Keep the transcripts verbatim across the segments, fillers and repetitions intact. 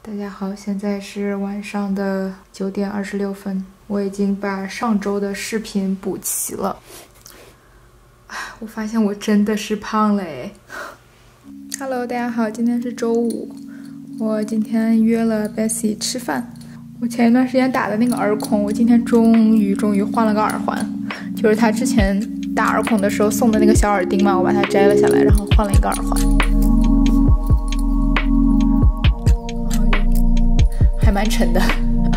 大家好，现在是晚上的九点二十六分，我已经把上周的视频补齐了。我发现我真的是胖了哎。Hello， 大家好，今天是周五，我今天约了 Bessie 吃饭。我前一段时间打的那个耳孔，我今天终于终于换了个耳环，就是他之前打耳孔的时候送的那个小耳钉嘛，我把它摘了下来，然后换了一个耳环。还蛮沉的，大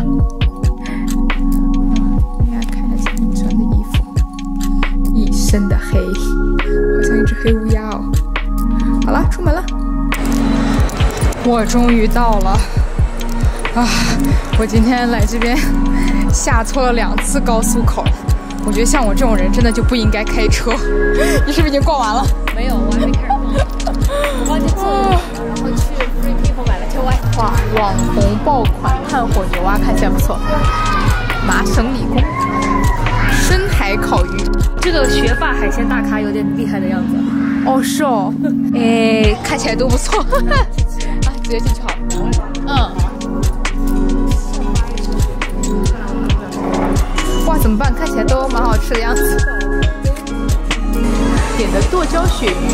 家看一下你穿的衣服，一身的黑，好像一只黑乌鸦哦。好了，出门了，我终于到了啊！我今天来这边下错了两次高速口，我觉得像我这种人真的就不应该开车。你是不是已经逛完了？ 没有，我还没开始逛，我忘记做了，然后去 Free People 买了条外。 哇，网红爆款炭火牛蛙看起来不错。麻省理工深海烤鱼， 这个学霸海鲜大咖有点厉害的样子。 哦，是哦，哎，看起来都不错。啊，直接进去好。嗯。哇，怎么办？看起来都蛮好吃的样子。点的剁椒鳕鱼，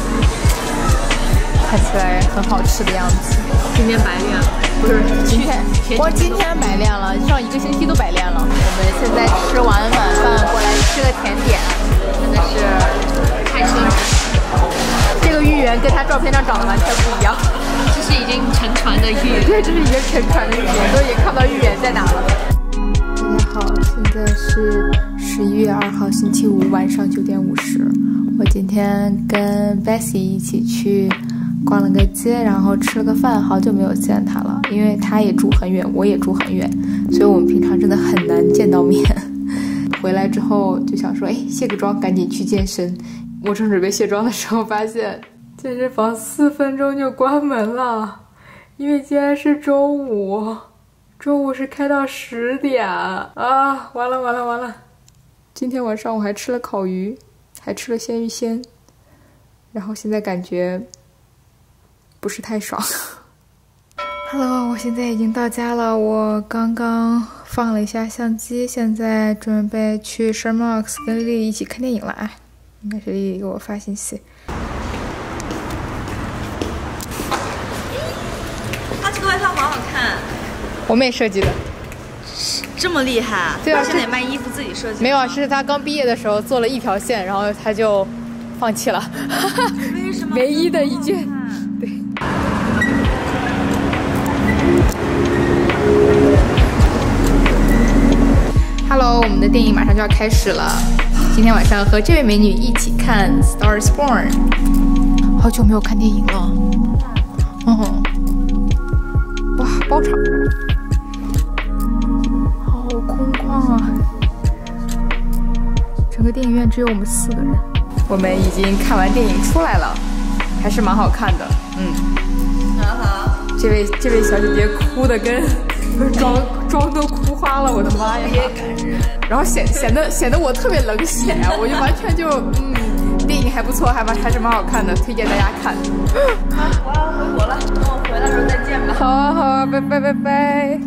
看起来很好吃的样子。 今天白练了，不是今天，我今天白练了，上一个星期都白练了。我们现在吃完晚饭过来吃个甜点，真的是开心。这个芋圆跟他照片上长得完全不一样， 这是已经沉船的芋圆， 对，这是已经沉船的芋圆，都已经看不到芋圆在哪了。大家好，现在是十一月二号星期五晚上九点五十。我今天跟 Bessie 一起去逛了个街，然后吃了个饭，好久没有见她了，因为她也住很远，我也住很远，所以我们平常真的很难见到面。回来之后就想说，哎，卸个妆，赶紧去健身。我正准备卸妆的时候，发现健身房四分钟就关门了，因为今天是周五，周五是开到十点啊！完了完了完了！今天晚上我还吃了烤鱼，还吃了鲜芋仙，然后现在感觉不是太爽。Hello， 我现在已经到家了，我刚刚放了一下相机，现在准备去 Shermarks 跟丽丽一起看电影了啊！应该是丽丽给我发信息。 啊，这个外套好好看， 我妹设计的， 这么厉害？ 对啊， 现在卖衣服自己设计？ 没有啊，是她刚毕业的时候做了一条线，然后她就放弃了。 为什么？ 唯一的一件，对。Hello， 我们的电影马上就要开始了。今天晚上和这位美女一起看《Star is Born》，好久没有看电影了。嗯，哇，包场，好空旷啊！整个电影院只有我们四个人。我们已经看完电影出来了，还是蛮好看的。嗯， 好好。 这位这位小姐姐哭的跟妆妆都哭花了，我的妈呀！然后显显得显得我特别冷血啊，我就完全就嗯，电影还不错，还蛮还是蛮好看的，推荐大家看。 好，我要回国了，等我回来的时候再见吧。 好啊好啊，拜拜拜拜。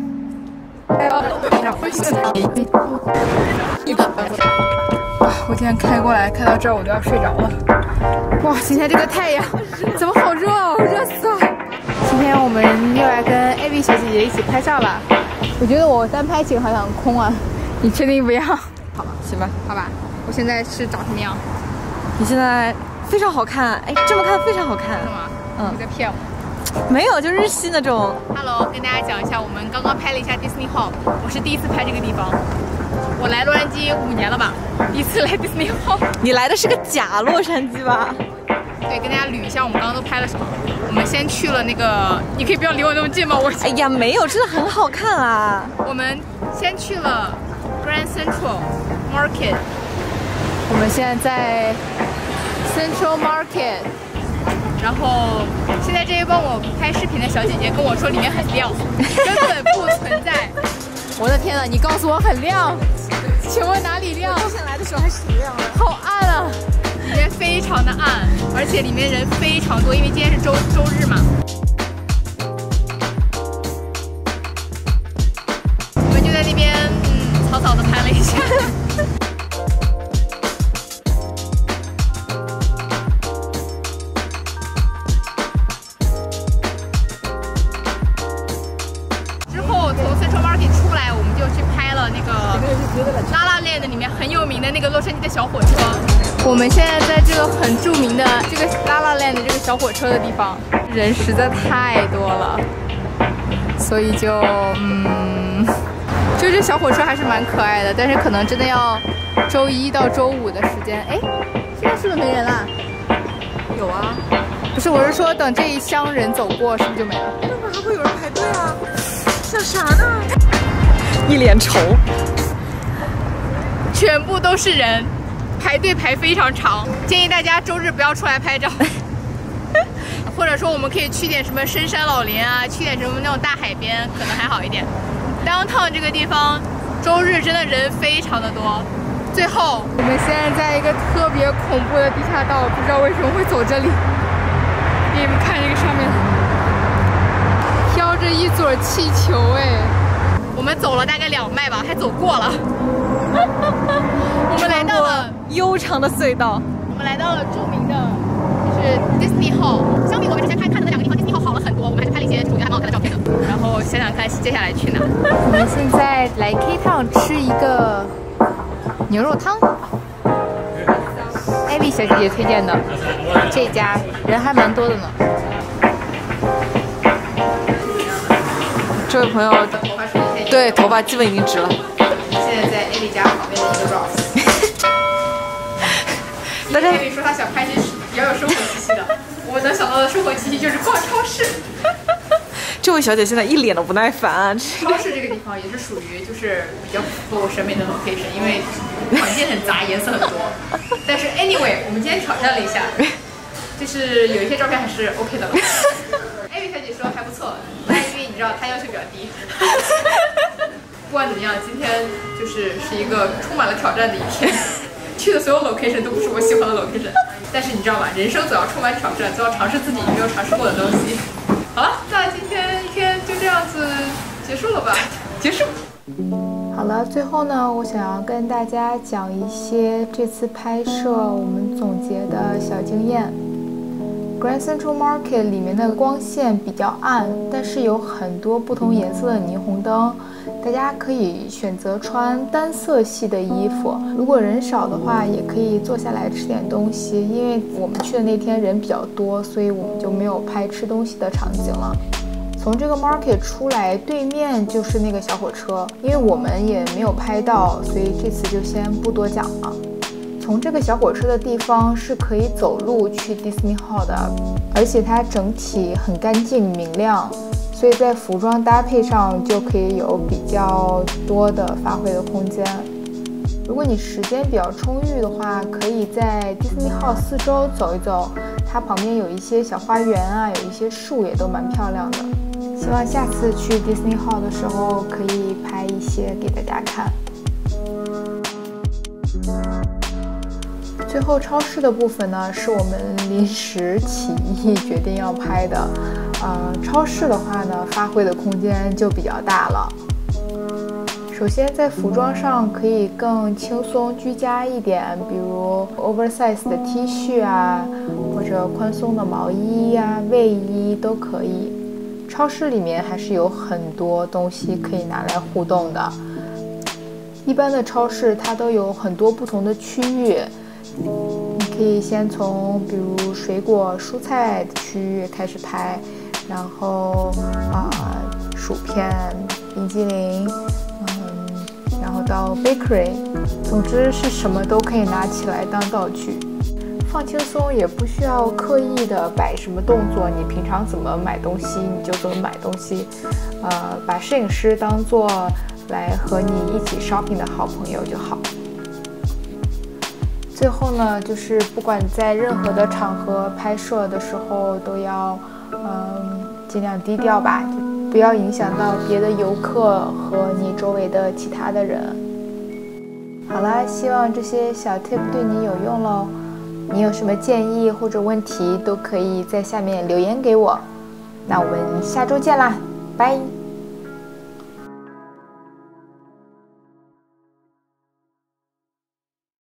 哇，我今天开过来开到这儿，我都要睡着了。哇，今天这个太阳怎么好热哦，热死了！今天我们又来跟 Abby 小姐姐一起拍照了。我觉得我单拍景好像空啊，你确定不要？好，行吧，好吧。我现在是长什么样？ 你现在非常好看，哎，这么看非常好看。 是吗？ 嗯， 你在骗我？ 没有，就日系那种。 Hello， 跟大家讲一下，我们刚刚拍了一下 Disney Hall， 我是第一次拍这个地方。我来洛杉矶五年了吧，第一次来 Disney Hall。 你来的是个假洛杉矶吧？ 对，跟大家捋一下我们刚刚都拍了什么。我们先去了那个，你可以不要离我那么近吗？我哎呀，没有，真的很好看啊。 我们先去了 Grand Central Market， 我们现在在 Central Market， 然后现在这位帮我拍视频的小姐姐跟我说里面很亮，根本不存在。我的天哪，你告诉我很亮，请问哪里亮？ 之前来的时候还是挺亮的， 好暗啊！里面非常的暗，而且里面人非常多，因为今天是周周日嘛。 了那个拉拉链的里面很有名的那个洛杉矶的小火车。 我们现在在这个很著名的这个拉拉链的这个小火车的地方，人实在太多了，所以就嗯，就这小火车还是蛮可爱的，但是可能真的要周一到周五的时间。哎，现在是不是没人啦？ 有啊， 不是，我是说等这一箱人走过，是不是就没了？ 那会还会有人排队啊？想啥呢？一脸愁， 全部都是人，排队排非常长。建议大家周日不要出来拍照，或者说我们可以去点什么深山老林啊，去点什么那种大海边，可能还好一点。Downtown 这个地方，周日真的人非常的多。最后， 我们现在在一个特别恐怖的地下道，不知道为什么会走这里。给你们看这个上面飘着一撮气球，哎， 我们走了大概两迈吧，还走过了。我们来到了悠长的隧道， 我们来到了著名的，就是 Disney Hall。相比我们之前看看的那两个地方 ，Disney Hall 好了很多。我们还是拍了一些我觉得还蛮好看的照片的。然后想想看，接下来去哪？ 我们现在来 K Town 吃一个牛肉汤。艾莉小姐姐推荐的这家，人还蛮多的呢。 这位朋友对头发基本已经直了。 现在在艾莉家旁边的一个 Ross。 大家艾莉说她想拍些比较有生活气息的，我能想到的生活气息就是逛超市。 这位小姐现在一脸的不耐烦啊！ 超市这个地方也是属于就是比较符合我审美的 location， 因为环境很杂，颜色很多。但是 anyway， 我们今天挑战了一下，就是有一些照片还是 OK 的了。艾薇小姐说还不错，但因为你知道她要求比较低。不管怎么样，今天就是是一个充满了挑战的一天。去的所有 location 都不是我喜欢的 location， 但是你知道吧，人生总要充满挑战，总要尝试自己没有尝试过的东西。好了，那今天一天就这样子结束了吧？结束。 好了，最后呢，我想要跟大家讲一些这次拍摄我们总结的小经验。Grand Central Market 里面的光线比较暗，但是有很多不同颜色的霓虹灯，大家可以选择穿单色系的衣服。如果人少的话，也可以坐下来吃点东西。因为我们去的那天人比较多，所以我们就没有拍吃东西的场景了。从这个 market 出来，对面就是那个小火车，因为我们也没有拍到，所以这次就先不多讲了。从这个小火车的地方是可以走路去 Disney Hall 的，而且它整体很干净明亮，所以在服装搭配上就可以有比较多的发挥的空间。如果你时间比较充裕的话，可以在 Disney Hall 四周走一走，它旁边有一些小花园啊，有一些树也都蛮漂亮的。希望下次去 Disney Hall 的时候可以拍一些给大家看。最后超市的部分呢，是我们临时起意决定要拍的。呃，超市的话呢，发挥的空间就比较大了。首先在服装上可以更轻松居家一点，比如 oversize 的 T 恤啊，或者宽松的毛衣啊、卫衣都可以。超市里面还是有很多东西可以拿来互动的。一般的超市它都有很多不同的区域，你可以先从比如水果、蔬菜的区域开始拍，然后啊、呃、薯片、冰激凌，嗯，然后到 bakery， 总之是什么都可以拿起来当道具。放轻松，也不需要刻意的摆什么动作，你平常怎么买东西你就怎么买东西，呃，把摄影师当做来和你一起 shopping 的好朋友就好。最后呢，就是不管在任何的场合拍摄的时候，都要嗯尽量低调吧，不要影响到别的游客和你周围的其他的人。好啦，希望这些小 tip 对你有用咯。你有什么建议或者问题，都可以在下面留言给我。那我们下周见啦，拜。